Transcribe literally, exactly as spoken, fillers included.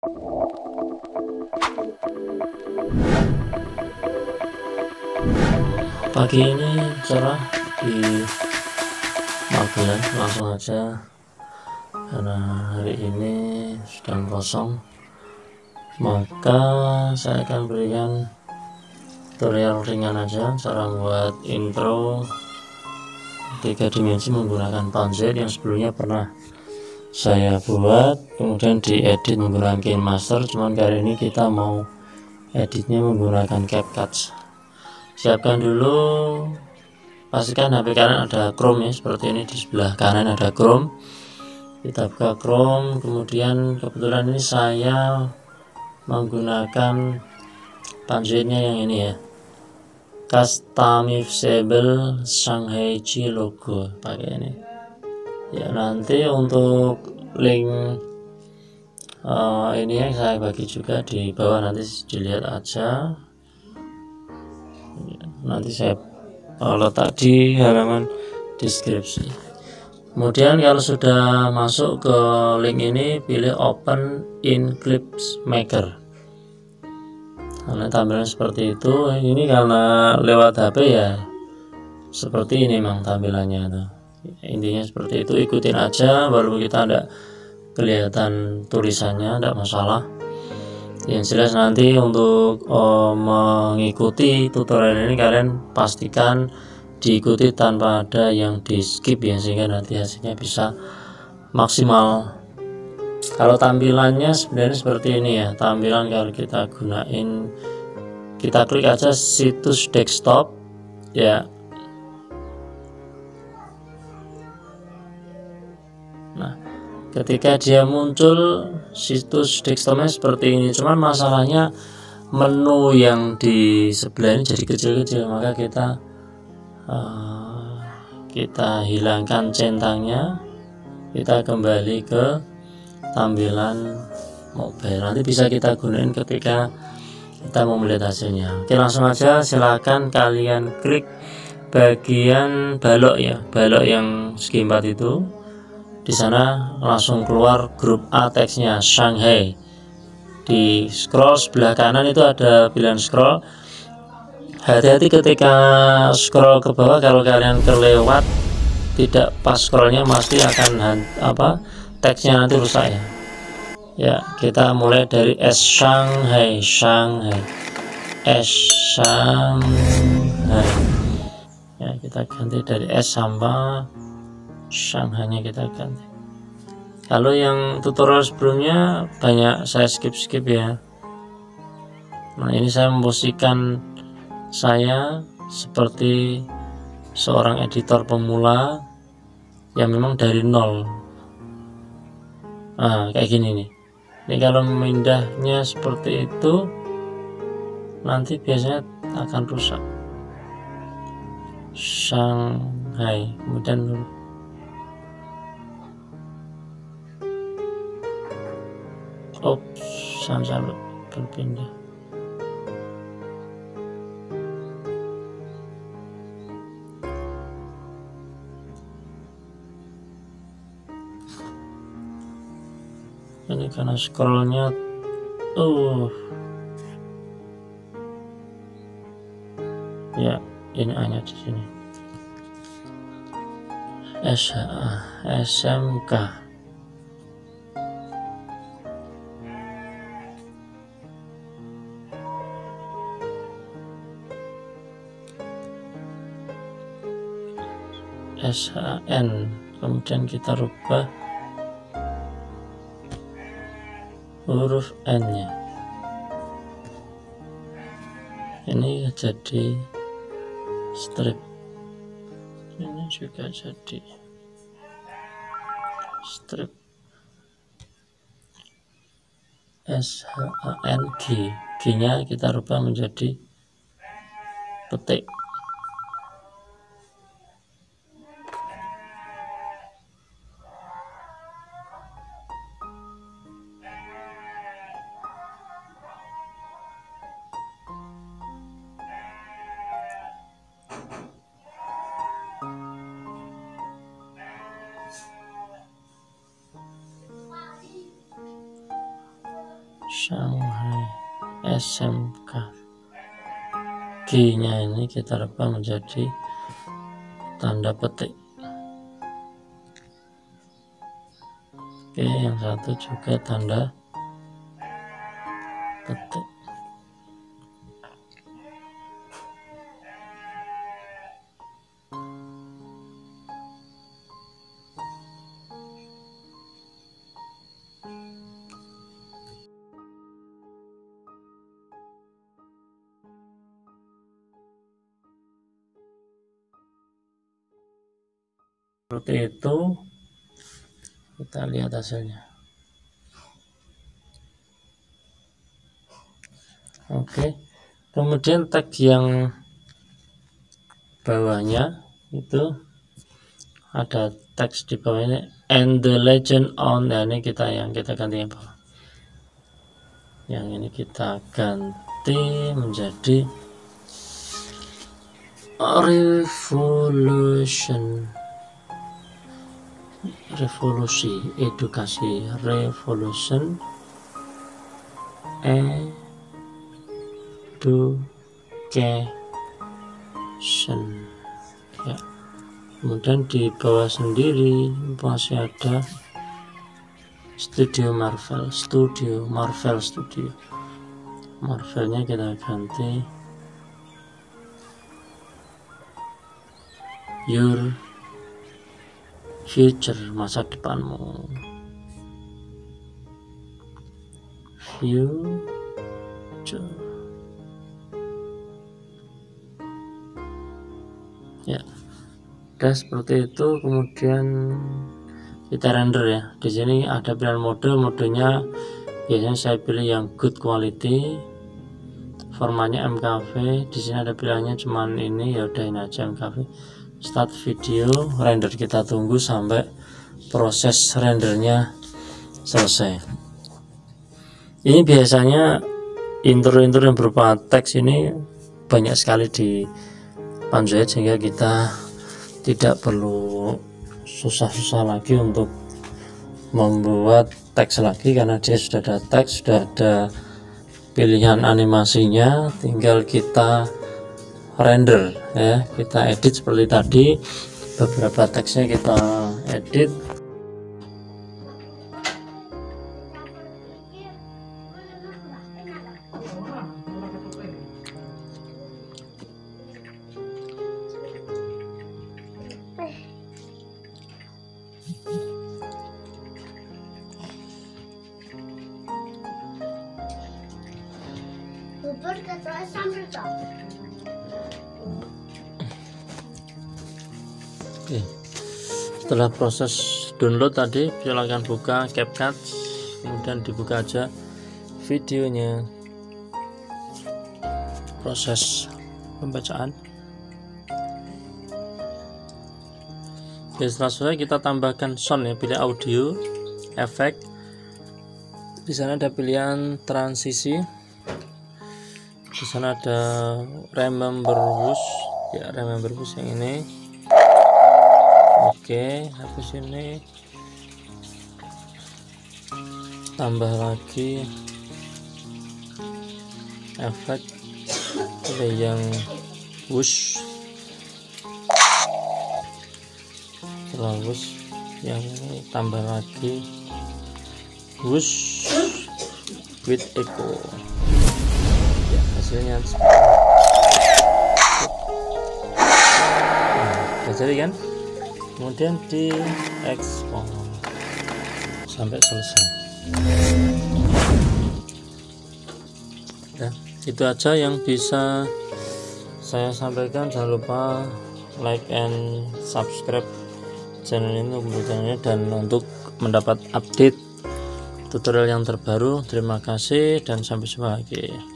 Pagi ini cerah di Magelang, langsung aja karena hari ini sedang kosong, maka saya akan berikan tutorial ringan aja cara buat intro tiga dimensi menggunakan Panzet yang sebelumnya pernah saya buat, kemudian diedit menggunakan KineMaster. Cuman kali ini kita mau editnya menggunakan CapCut. Siapkan dulu, pastikan H P kalian ada Chrome ya, seperti ini. Di sebelah kanan ada Chrome, kita buka Chrome. Kemudian kebetulan ini saya menggunakan Panzetnya yang ini ya, customizable Shanghai G logo, pakai ini ya. Nanti untuk link uh, ini yang saya bagi juga di bawah, nanti dilihat aja ya, nanti saya uh, letak di halaman deskripsi. Kemudian kalau sudah masuk ke link ini, pilih open in Clips Maker. Karena tampilan seperti itu. Ini karena lewat H P ya seperti ini memang tampilannya tuh. Intinya seperti itu, ikutin aja walaupun kita tidak kelihatan tulisannya, tidak masalah. Yang jelas nanti untuk oh, mengikuti tutorial ini kalian pastikan diikuti tanpa ada yang di skip ya, sehingga nanti hasilnya bisa maksimal. Kalau tampilannya sebenarnya seperti ini ya, tampilan kalau kita gunain, kita klik aja situs desktop ya. Nah, ketika dia muncul situs desktopnya seperti ini, cuman masalahnya menu yang di sebelah ini jadi kecil-kecil, maka kita uh, kita hilangkan centangnya, kita kembali ke tampilan mobile. Nanti bisa kita gunain ketika kita mau melihat hasilnya. Oke, langsung aja, silakan kalian klik bagian balok ya, balok yang segi empat itu. Di sana langsung keluar grup A teksnya Shanghai. Di scroll sebelah kanan itu ada pilihan scroll. Hati-hati ketika scroll ke bawah, kalau kalian kelewat tidak pas scrollnya, pasti akan apa teksnya nanti rusak ya. Ya, kita mulai dari S Shanghai, Shanghai, S Shanghai. Ya, kita ganti dari S sampai Shanghai-nya kita ganti. Kalau yang tutorial sebelumnya banyak saya skip-skip ya. Nah, ini saya memposisikan saya seperti seorang editor pemula yang memang dari nol. Nah, kayak gini nih. Ini kalau memindahnya seperti itu, nanti biasanya akan rusak. Shanghai, kemudian Ops, sampai berpindah. Ini karena scrollnya uh ya, ini hanya di sini. S H A S M K. S H N, kemudian kita rubah huruf N nya, ini jadi strip, ini juga jadi strip. S H A N G, G nya kita rubah menjadi petik. Shanghai S M K. G nya ini kita rubah menjadi tanda petik. Oke, yang satu juga tanda petik. Seperti itu, kita lihat hasilnya. Oke, kemudian tag yang bawahnya itu ada teks di bawahnya and the legend on. Nah, ini kita yang kita ganti yang bawah. Yang ini kita ganti menjadi revolution. Revolusi, edukasi, revolution, education. Ya. Kemudian di bawah sendiri masih ada Studio Marvel, Studio Marvel Studio. Marvelnya kita ganti Your Future, masa depanmu. Future. Ya, udah seperti itu. Kemudian kita render ya. Di sini ada pilihan mode, modenya biasanya saya pilih yang good quality. Formatnya M K V. Di sini ada pilihannya cuman ini, ya udah ini aja M K V. Start video, render kita tunggu sampai proses rendernya selesai. Ini biasanya intro-intro yang berupa teks ini banyak sekali di Panzoid, sehingga kita tidak perlu susah-susah lagi untuk membuat teks lagi, karena dia sudah ada teks, sudah ada pilihan animasinya, tinggal kita render ya, kita edit seperti tadi. Beberapa teksnya kita edit. Oke, setelah proses download tadi, silakan buka CapCut, kemudian dibuka aja videonya, proses pembacaan. Oke, setelah selesai kita tambahkan sound ya, pilih audio, efek. Di sana ada pilihan transisi. Di sana ada remember whoosh ya, remember whoosh yang ini. Oke, habis ini tambah lagi efek, pilih yang whoosh. Setelah whoosh yang ini tambah lagi whoosh with echo. Ya, hasilnya seperti nah, jadi kan, kemudian di ekspor sampai selesai. Ya, itu aja yang bisa saya sampaikan. Jangan lupa like and subscribe channel ini untuk channelnya, dan untuk mendapat update tutorial yang terbaru. Terima kasih dan sampai jumpa lagi.